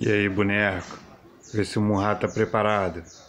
E aí, boneco? Vê se o Murra tá preparado.